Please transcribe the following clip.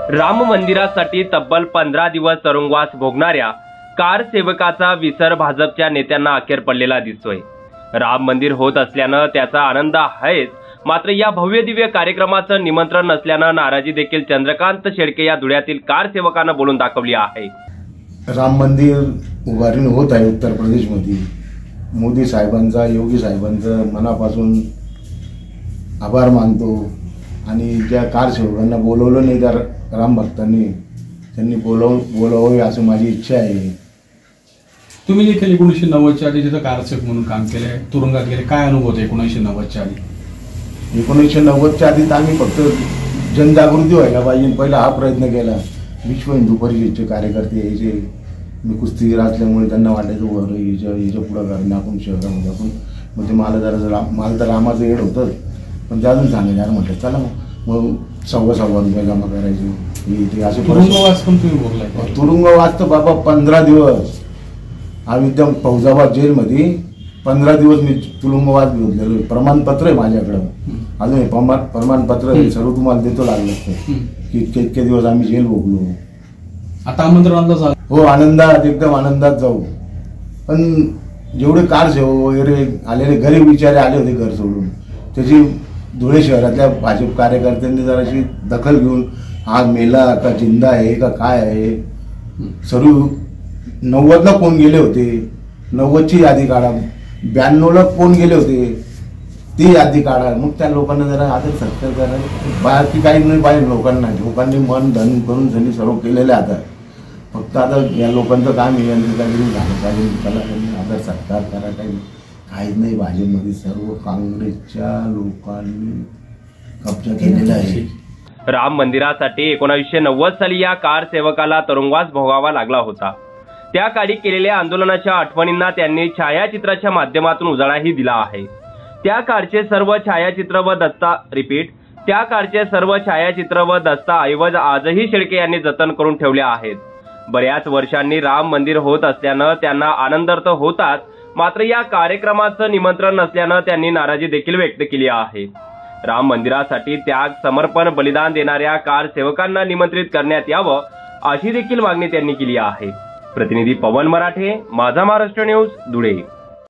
राम मंदिरासाठी तब्बल 15 दिवस तुरुंगवास भोगणाऱ्या कार सेवकाचा विसर भाजपच्या नेत्यांना अखेर पडलेला दिसतोय। राम मंदिर होत असल्यानं त्याचा आनंद आहेच, मात्र या भव्य दिव्य कार्यक्रमाचं निमंत्रण नसल्यानं नाराजी देखील चंद्रकांत शेळके या धुळ्यातील कार सेवकांना बोलून दाखवली आहे। राम मंदिर उभारणी होत आहे उत्तर प्रदेशमध्ये। मोदी साहेबांचा, योगी साहेबांचा मनापासून आभार मानतो आणि ज्या कार सेवकांना बोलवलं नाही त्या राम भक्तांनी त्यांनी बोलावे असं माझी इच्छा आहे। तुम्ही देखील 1990च्या आधी जिथं कार सेवक म्हणून काम केले, तुरुंगात गेले, काय अनुभव होते 1990च्या आधी? 1990च्या आधी आम्ही फक्त जनजागृती व्हायला पाहिजे पहिला हा प्रयत्न केला। विश्व हिंदू परिषदेचे कार्यकर्ते यायचे, मी कुस्तीगीर असल्यामुळे त्यांना वाटायचं याच्या पुढं करणं आपण शहरामध्ये आपण म्हणजे मला तर रामाचं येड होतं, पण ते अजून सांगायचं यार म्हटलं चला मग सव्वा रुपये जमा करायचे ते असे। तुरुंगवास पण तुम्ही बोललाय? तुरुंगवास तर बाबा 15 दिवस आम्ही फौजाबाद जेलमध्ये 15 दिवस मी तुरुंगवास घेतलेलो। प्रमाणपत्र आहे माझ्याकडं, अजून प्रमाणपत्र सर्व तुम्हाला देतो लागलं की इतके दिवस आम्ही जेल भोगलो। आता आमंत्रण झालं? हो, आनंदात, एकदम आनंदात जाऊ। पण जेवढे कार सेवक वगैरे आलेले गरीब विचारे आले होते घर सोडून, त्याची धुळे शहरातल्या भाजप कार्यकर्त्यांनी जराशी दखल घेऊन हा मेला का जिंदा आहे का काय आहे, सर्व 90ला कोण गेले होते, 90ची यादी काढा, 92ला कोण गेले होते ती यादी काढा, मग त्या लोकांना जरा आदर सत्कार करा। बाकी काही नाही पाहिजे लोकांनी मन धन करून त्यांनी सर्व केलेलं आहे। आता फक्त आता या लोकांचं काम आहे, यांचं काहीतरी झालं पाहिजे, त्याला त्यांनी आदर सत्कार करा, काहीच नाही। भाजपमध्ये सर्व काँग्रेसच्या लोकांनी कब्जा केलेला आहे। राम मंदिरासाठी 1990 साली या कार सेवकाला तुरुंगवास भोगावा लागला होता। त्या काळी केलेल्या आंदोलनाच्या आठवणींना त्यांनी छायाचित्राच्या माध्यमातून उजाळाही दिला आहे। त्या कारचे सर्व छायाचित्र व दस्ताऐवज आजही शेळके यांनी जतन करून ठेवले आहेत। बऱ्याच वर्षांनी राम मंदिर होत असल्यानं त्यांना आनंद तर होताच, मात्र या कार्यक्रमाचं निमंत्रण नसल्यानं त्यांनी नाराजी देखील व्यक्त केली आहे। राम मंदिरासाठी त्याग, समर्पण, बलिदान देणाऱ्या कार सेवकांना निमंत्रित करण्यात यावं अशी देखील मागणी त्यांनी केली आहे। प्रतिनिधी पवन मराठे, माझा महाराष्ट्र न्यूज, धुळे।